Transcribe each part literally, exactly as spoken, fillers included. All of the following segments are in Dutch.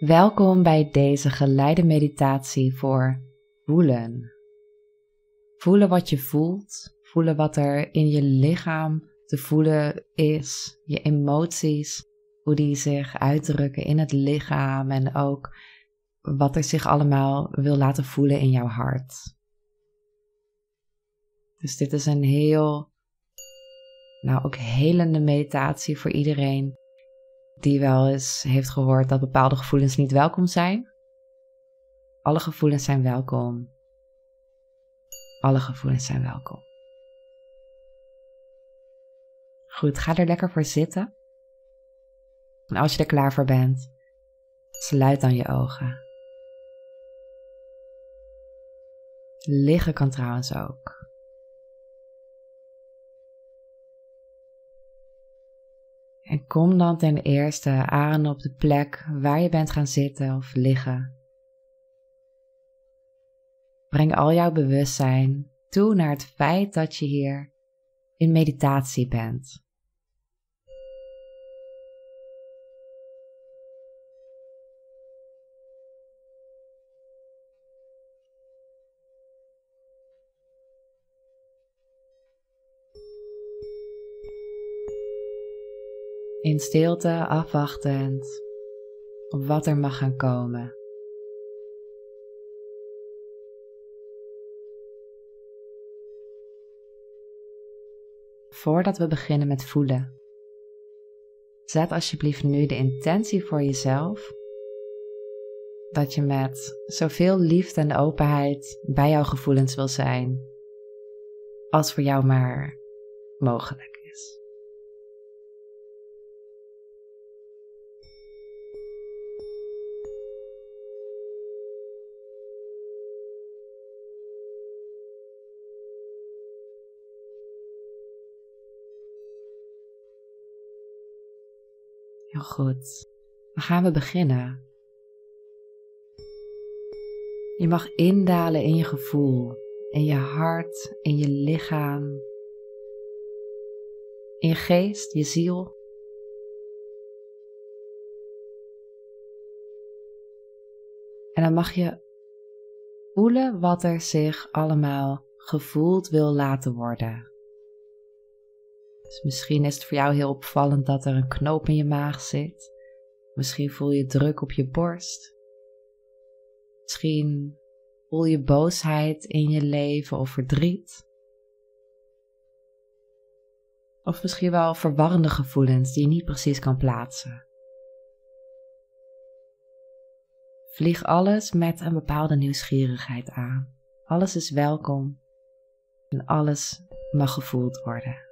Welkom bij deze geleide meditatie voor voelen. Voelen wat je voelt, voelen wat er in je lichaam te voelen is, je emoties, hoe die zich uitdrukken in het lichaam en ook wat er zich allemaal wil laten voelen in jouw hart. Dus dit is een heel, nou ook helende meditatie voor iedereen die wel eens heeft gehoord dat bepaalde gevoelens niet welkom zijn. Alle gevoelens zijn welkom. Alle gevoelens zijn welkom. Goed, ga er lekker voor zitten. En als je er klaar voor bent, sluit dan je ogen. Liggen kan trouwens ook. En kom dan ten eerste aan op de plek waar je bent gaan zitten of liggen. Breng al jouw bewustzijn toe naar het feit dat je hier in meditatie bent. In stilte afwachtend op wat er mag gaan komen. Voordat we beginnen met voelen, zet alsjeblieft nu de intentie voor jezelf dat je met zoveel liefde en openheid bij jouw gevoelens wil zijn als voor jou maar mogelijk is. Heel goed. Dan gaan we beginnen. Je mag indalen in je gevoel, in je hart, in je lichaam, in je geest, je ziel. En dan mag je voelen wat er zich allemaal gevoeld wil laten worden. Dus misschien is het voor jou heel opvallend dat er een knoop in je maag zit. Misschien voel je druk op je borst. Misschien voel je boosheid in je leven of verdriet. Of misschien wel verwarrende gevoelens die je niet precies kan plaatsen. Vlieg alles met een bepaalde nieuwsgierigheid aan. Alles is welkom en alles mag gevoeld worden.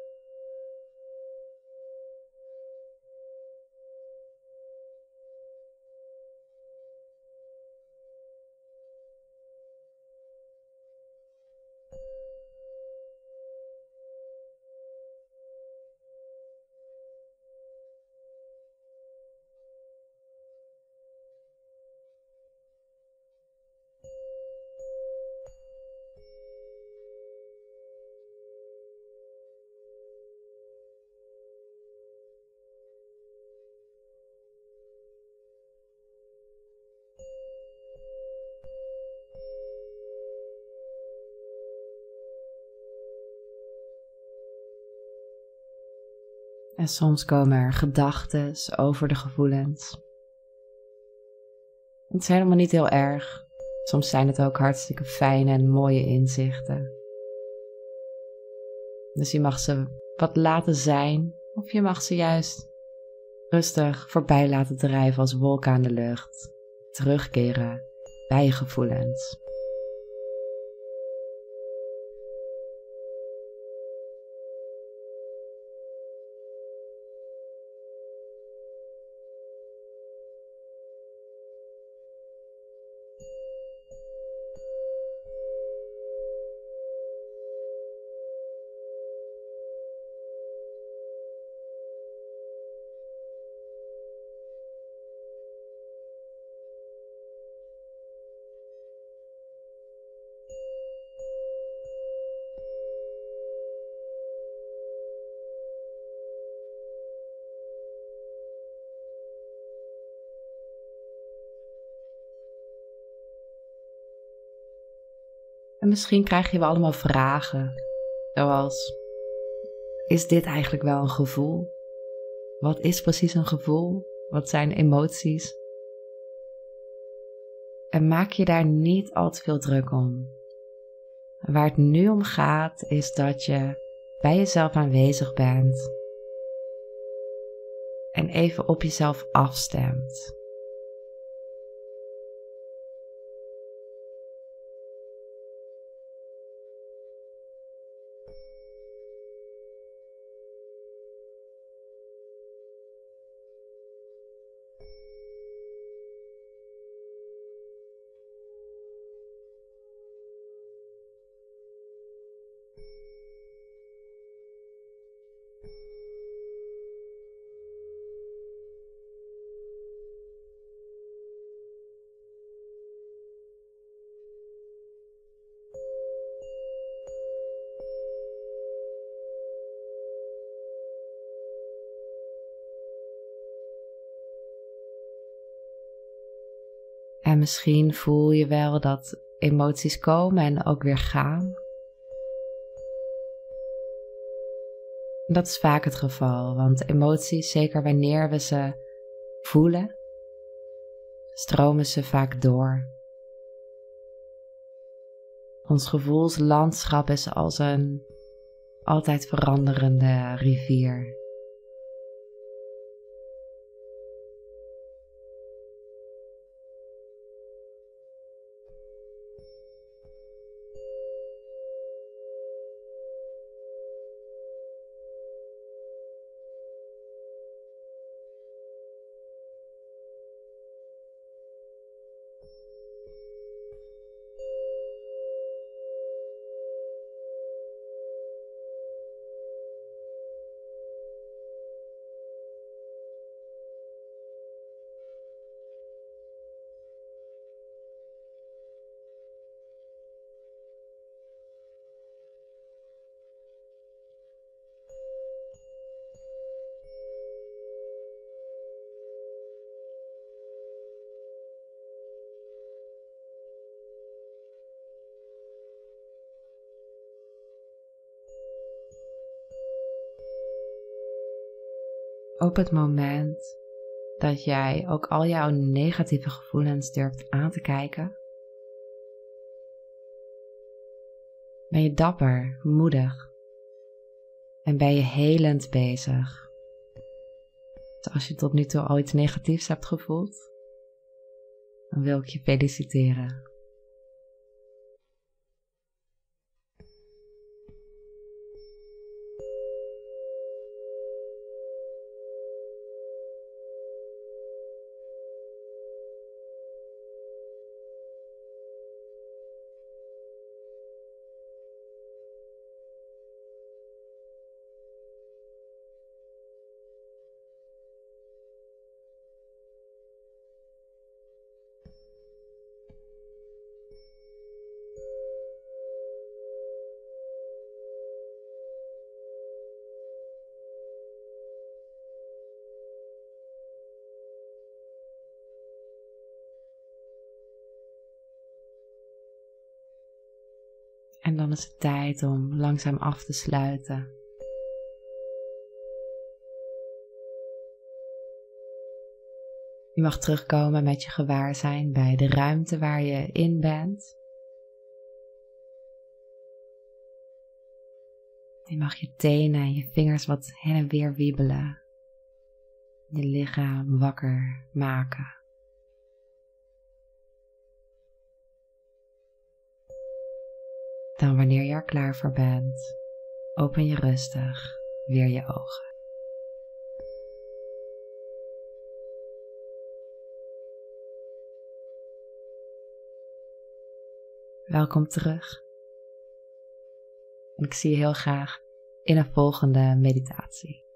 En soms komen er gedachten over de gevoelens. Het is helemaal niet heel erg. Soms zijn het ook hartstikke fijne en mooie inzichten. Dus je mag ze wat laten zijn, of je mag ze juist rustig voorbij laten drijven als wolken aan de lucht. Terugkeren bij je gevoelens. En misschien krijg je wel allemaal vragen, zoals: is dit eigenlijk wel een gevoel? Wat is precies een gevoel? Wat zijn emoties? En maak je daar niet al te veel druk om. Waar het nu om gaat, is dat je bij jezelf aanwezig bent en even op jezelf afstemt. En misschien voel je wel dat emoties komen en ook weer gaan. Dat is vaak het geval, want emoties, zeker wanneer we ze voelen, stromen ze vaak door. Ons gevoelslandschap is als een altijd veranderende rivier. Op het moment dat jij ook al jouw negatieve gevoelens durft aan te kijken, ben je dapper, moedig en ben je helend bezig. Dus als je tot nu toe al iets negatiefs hebt gevoeld, dan wil ik je feliciteren. En dan is het tijd om langzaam af te sluiten. Je mag terugkomen met je gewaarzijn bij de ruimte waar je in bent. Je mag je tenen en je vingers wat heen en weer wiebelen. Je lichaam wakker maken. Dan wanneer je er klaar voor bent, open je rustig weer je ogen. Welkom terug. En ik zie je heel graag in een volgende meditatie.